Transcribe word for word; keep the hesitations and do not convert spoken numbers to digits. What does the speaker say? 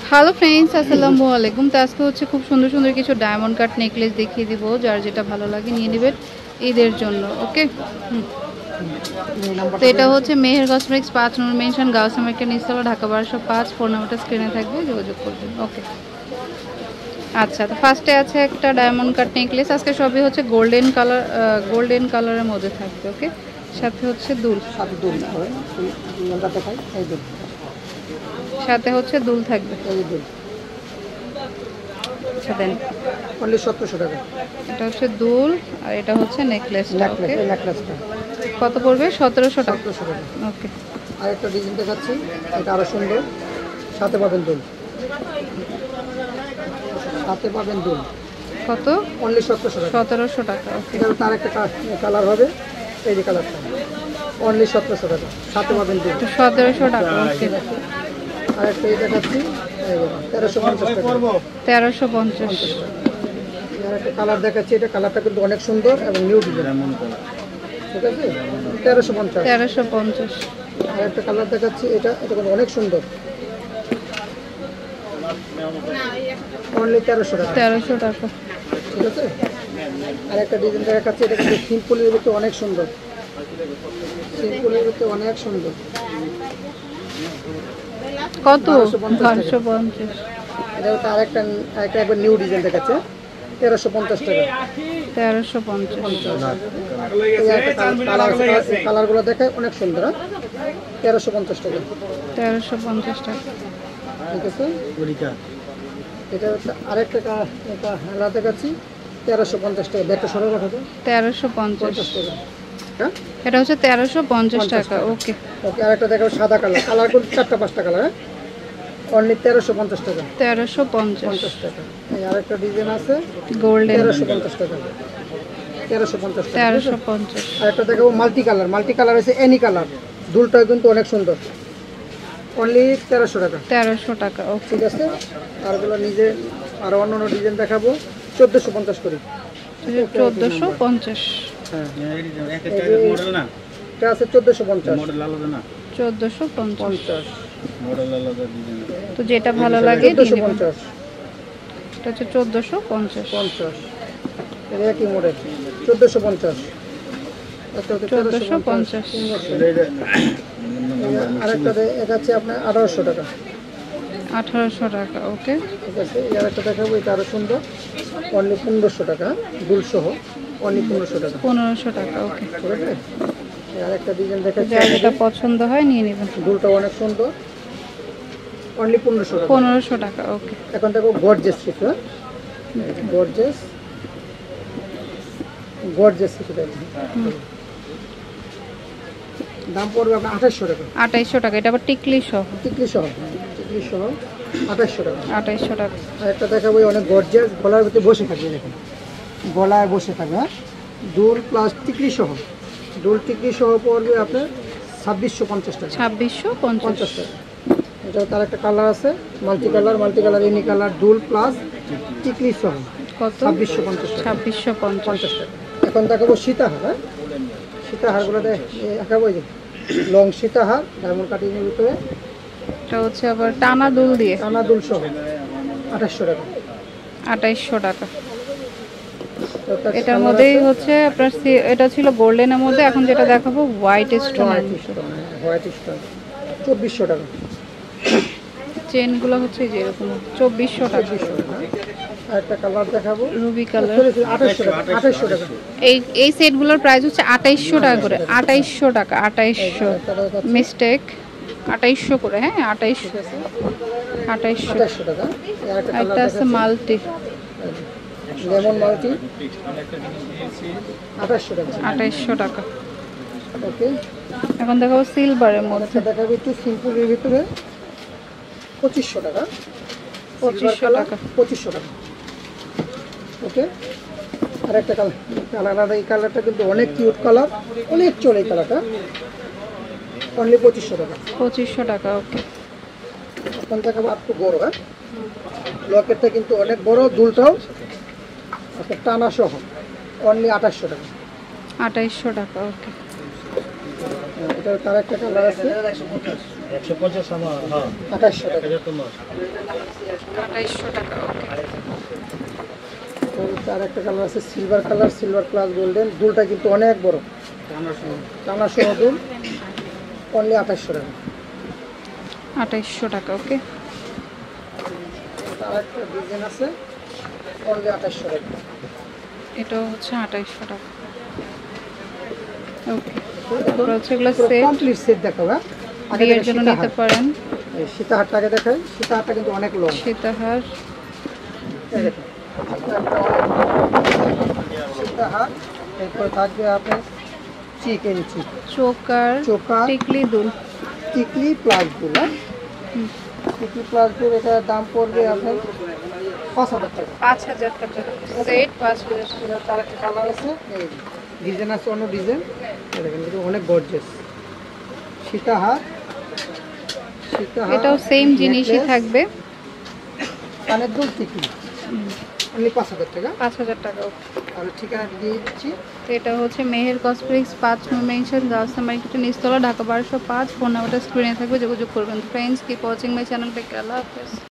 Hello friends, আসসালামু আলাইকুম। তো আজকে হচ্ছে খুব সুন্দর সুন্দর কিছু ডায়মন্ড কাট নেকলেস দেখিয়ে দিব, যার যেটা ভালো লাগে নিয়ে নেবেন ঈদের জন্য। ওকে, তো এটা হচ্ছে মেহের কসমেটিক্স পাঁচ number mansion girls American install, Dhaka বারোশো পাঁচ। ফোন নাম্বারটা স্ক্রিনে থাকবে, যোগাযোগ করবেন। ওকে, আচ্ছা, তো ফার্স্টে আছে একটা ডায়মন্ড কাট নেকলেস। আজকে সবই হচ্ছে গোল্ডেন কালার, গোল্ডেন কালারের মধ্যে থাকবে। ওকে, সাথে হচ্ছে দুল, সাথে দুল সাথে হচ্ছে দুল থাকবে। আচ্ছা দেন, সতেরোশো টাকা। এটা হচ্ছে দুল আর এটা হচ্ছে নেকলেসটা। ওকে, কত পড়বে? সতেরোশো টাকা। ওকে, আর একটা ডিজাইন দেখাচ্ছি, এটা আরো সুন্দর। সাথে পাবেন দুল, সাথে পাবেন দুল। কত? অনলি সতেরোশো টাকা। সতেরোশো টাকা। ওকে, এটা তার একটা কালার হবে, এই যে কালারটা, অনলি সতেরোশো টাকা। সাথে পাবেন দুল, সতেরোশো টাকা। ওকে, আর একটা এই দেখাচ্ছি, তেরোশো পঞ্চাশ টাকা। তেরোশো পঞ্চাশ। আর একটা কালার দেখাচ্ছি, এটা কালারটা কিন্তু অনেক সুন্দর এবং নিউ ডিজাইন, ঠিক আছে? তেরোশো পঞ্চাশ। তেরোশো পঞ্চাশ। আর একটা কালার দেখাচ্ছি, এটা এটা কিন্তু অনেক সুন্দর, অনলি তেরোশো টাকা। তেরোশো টাকা, ঠিক আছে? আর একটা ডিজাইন দেখাচ্ছি, এটা কিন্তু সিম্পলের ভিতরে অনেক সুন্দর, সিম্পলের ভিতরে অনেক সুন্দর। কত? বারোশো পঞ্চাশ। এটা হচ্ছে আরেকটা আরেকটা একবার নিউ ডিজাইন দেখাচ্ছে, তেরোশো পঞ্চাশ টাকা। তেরোশো পঞ্চাশ। কালারগুলো দেখায় অনেক সুন্দর, তেরোশো পঞ্চাশ টাকা। তেরোশো পঞ্চাশ টাকা, ঠিক আছে? এটা হচ্ছে আরেকটা কালার দেখাচ্ছি, তেরোশো পঞ্চাশ টাকা। ব্যাগটা সরাই রাখা, তেরোশো পঞ্চাশ টাকা। এটা হচ্ছে তেরোশো পঞ্চাশ টাকা। ওকে, ওকে, আরেকটা দেখাবো সাদা কালার, কালার কিন্তু চারটা পাঁচটা কালার, হ্যাঁ, অনলি তেরোশো পঞ্চাশ টাকা। তেরোশো পঞ্চাশ টাকা। এই আরেকটা ডিজাইন আছে, গোল্ডেন, তেরোশো পঞ্চাশ টাকা। তেরোশো পঞ্চাশ টাকা। তেরোশো পঞ্চাশ। আরেকটা দেখাবো মাল্টি কালার, মাল্টি কালার আছে এনি কালার, দুলটা কিন্তু অনেক সুন্দর, অনলি তেরোশো টাকা। তেরোশো টাকা। ওকে, ঠিক আছে? আরগুলো নিজে আরো অন্য অন্য ডিজাইন দেখাবো, চোদ্দোশো পঞ্চাশ করি। চোদ্দোশো পঞ্চাশ। হ্যাঁ, এটা আছে চোদ্দোশো পঞ্চাশ। চোদ্দোশো পঞ্চাশ। মডেল তো যেটা ভালো লাগে চোদ্দোশো পঞ্চাশ। এটা হচ্ছে চোদ্দোশো পঞ্চাশ। পঞ্চাশ, এটা একই মডেল, চোদ্দোশো পঞ্চাশ। চোদ্দোশো পঞ্চাশ। আরেকটা দেখাচ্ছে আপনার আঠারোশো টাকা। আঠারোশো টাকা। ওকে, ঠিক আছে? এই আরেকটা দেখাবো, এটা আরো সুন্দর, অনলি পনেরোশো টাকা, দুল সহ অনলি পনেরোশো টাকা। পনেরোশো টাকা। ওকে, ঠিক আছে? আরেকটা ডিজাইন দেখাচ্ছি, যার যেটা পছন্দ হয় নিয়ে নেবেন। দুলটা অনেক সুন্দর, অনলি পনেরোশো টাকা। পনেরোশো টাকা। ওকে, এখন দেখো গর্জেস কিছু, গর্জেস গর্জেস কিছু দেখুন, দাম পড়বে আপনার আঠাশশো টাকা। আঠাইশশো টাকা। এটা আবার টিকলি সহ, টিকলি সহ, টিকলি সহ আঠাশশো টাকা। আঠাইশশো টাকা। আর একটা দেখাবো অনেক গর্জেস, গলার ভিতরে বসে থাকবে, দেখুন গলায় বসে থাকবে, হ্যাঁ, দুল প্লাস টিকলি সহ, দুল টিকলি সহ পড়বে আপনার ছাব্বিশশো পঞ্চাশ টাকা। ছাব্বিশশো পঞ্চাশ টাকা। এটা তার একটা কালার আছে, multi colour, multi colour any colour, দুল প্লাস টিকলি সহ, কত? ছাব্বিশশো পঞ্চাশ টাকা। ছাব্বিশশো পঞ্চাশ টাকা। এখন দেখাবো সীতাহার, হ্যাঁ, সীতাহারগুলো দেখাবো, এই যে লং সীতাহার ডায়মন্ড কাটিংয়ের ভিতরে, এটা হচ্ছে আবার টানা দুল দিয়ে, টানা দুল সহ আঠাশশো টাকা। আঠাইশশো টাকা। এটার মধ্যেই হচ্ছে আপনার, এটা ছিল গোল্ডেনের মধ্যে, এখন যেটা দেখাবো হোয়াইট স্টোন। হোয়াইট স্টোন চব্বিশশো টাকা। চেনগুলো হচ্ছে যে এরকম চব্বিশশো টাকা। একটা কালার দেখাবো, রুবি কালার, আঠাশশো টাকা। আঠাশশো টাকা। এই এই সেটগুলোর প্রাইস হচ্ছে আঠাইশশো টাকা করে। আঠাইশশো টাকা। আঠাইশশো, মিস্টেক, আঠাইশশো করে। হ্যাঁ, আঠাইশশো, আঠাইশশো টাকা। একটা আছে মাল্টি, লেমন মাল্টি, আঠাশশো টাকা। আঠাইশশো টাকা। ওকে, এখন দেখাবো সিলভারের মধ্যে, দেখাবো একটু সিম্পলের ভিতরে, পঁচিশশো টাকা। পঁচিশশো টাকা। পঁচিশশো টাকা। ওকে, আর একটা কালার, কালার এই কালারটা কিন্তু অনেক কিউট কালার, অনেক চলে এই কালারটা, অনলি পঁচিশশো টাকা। পঁচিশশো টাকা। ওকে, এখন দেখাবো একটু বড়, হ্যাঁ, লকেটটা কিন্তু অনেক বড়, দুলটাও একটা টানা সহ, অনলি আঠাশশো টাকা। আঠাইশশো টাকা। ওকে, এটা তার একটা কালার আছে, একশো পঞ্চাশ আমার হ্যাঁ আঠাশশো টাকা। হাজার তোমার আঠাইশশো টাকা। ওকে, আর একটা কালার আছে silver colour, silver plus golden, দুলটা কিন্তু অনেক বড়, টানা সহ দুল, অনলি আঠাশশো টাকা। আঠাইশশো টাকা। ওকে, আর একটা ডিজাইন আছে অনলি আঠাশশো টাকা। এটাও হচ্ছে আঠাইশশো টাকা। ওকে, তারপর হচ্ছে এগুলো সেট, কমপ্লিট সেট দেখাবো। হ্যাঁ, আগে বিয়ের থেকে জন্য সীতাহার। নিতে পারেন। এই সীতাহারটা আগে দেখাই, সীতাহারটা কিন্তু অনেক লং। সীতাহার, এই দেখুন, সীতাহার, এরপরে থাকবে আপনার চিকেন চিক, চোকার, চোকার, টিকলি দুল। টিকলি প্লাস দুল। হ্যাঁ, হুম, টিকলি প্লাস দুল, এটার দাম পড়বে আপনার পাঁচ হাজার টাকা। পাঁচ হাজার টাকা সেট, পাঁচ হাজার টাকা। এটার তার একটা কালার আছে, এই ডিজাইন আছে অন্য ডিজাইন, দেখেন কিন্তু অনেক গর্জিয়াস। সীতাহার, সীতাহার, এটাও সেম জিনিসই necklace, থাকবে, কানের দুল, টিকলি, অনলি পাঁচ হাজার টাকা। পাঁচ হাজার টাকা। তাহলে ঠিকানা দিয়ে দিচ্ছি। তো এটা হচ্ছে মেহের কসমেটিক্স, পাঁচ নম্বর মেনশন, গাউসিয়া মার্কেটের নিচতলা, ঢাকা বারোশো পাঁচ। ফোন নাম্বারটা স্ক্রিনে থাকবে, যোগাযোগ করবেন। Friends, keep watching my channel. Take care, আল্লাহ হাফেজ।